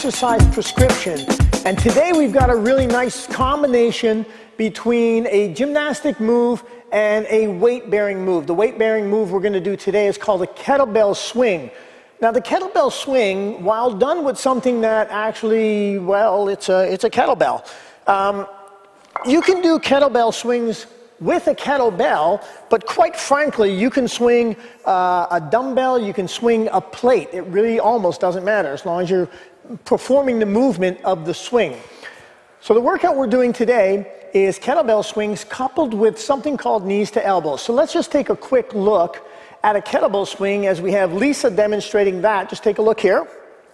exercise prescription. And today we've got a really nice combination between a gymnastic move and a weight-bearing move. The weight-bearing move we're going to do today is called a kettlebell swing. Now the kettlebell swing, while done with something that actually, well, it's a kettlebell. You can do kettlebell swings with a kettlebell, but quite frankly, you can swing a dumbbell, you can swing a plate. It really almost doesn't matter as long as you're performing the movement of the swing. So the workout we're doing today is kettlebell swings coupled with something called knees to elbows. So let's just take a quick look at a kettlebell swing as we have Lisa demonstrating that. Just take a look here.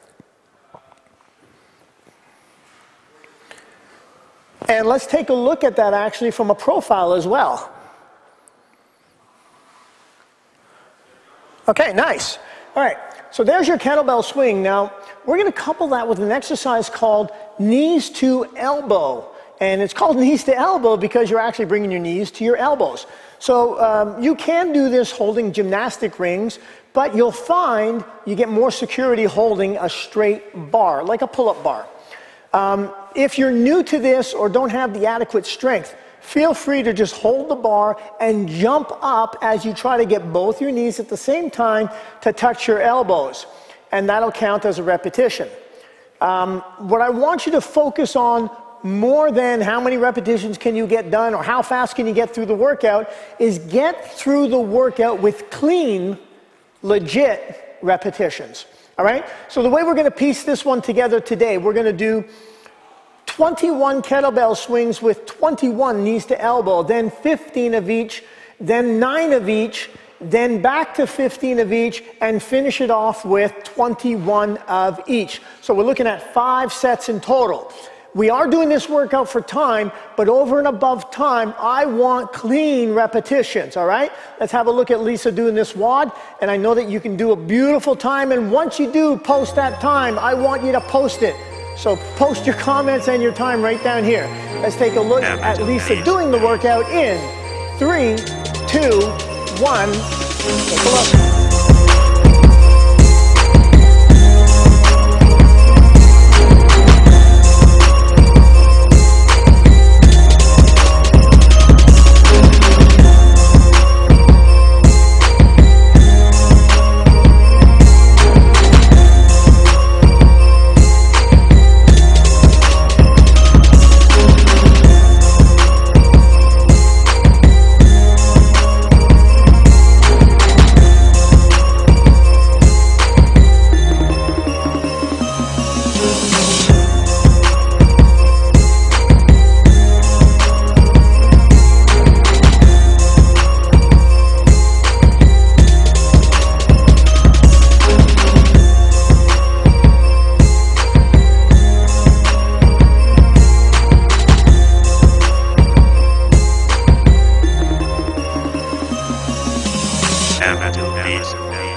And let's take a look at that actually from a profile as well. Okay, nice. All right, so there's your kettlebell swing. Now, we're going to couple that with an exercise called knees to elbow. And it's called knees to elbow because you're actually bringing your knees to your elbows. So you can do this holding gymnastic rings, but you'll find you get more security holding a straight bar, like a pull-up bar. If you're new to this or don't have the adequate strength, feel free to just hold the bar and jump up as you try to get both your knees at the same time to touch your elbows. And that'll count as a repetition. What I want you to focus on more than how many repetitions can you get done or how fast can you get through the workout is get through the workout with clean, legit repetitions. All right? So the way we're going to piece this one together today, we're going to do 21 kettlebell swings with 21 knees to elbow, then 15 of each, then 9 of each, then back to 15 of each, and finish it off with 21 of each. So we're looking at 5 sets in total. We are doing this workout for time, but over and above time, I want clean repetitions, all right? Let's have a look at Lisa doing this WOD, and I know that you can do a beautiful time, and once you do post that time, I want you to post it. So post your comments and your time right down here. Let's take a look at Lisa doing the workout in 3, 2, 1. Take a look. Amateur Beats.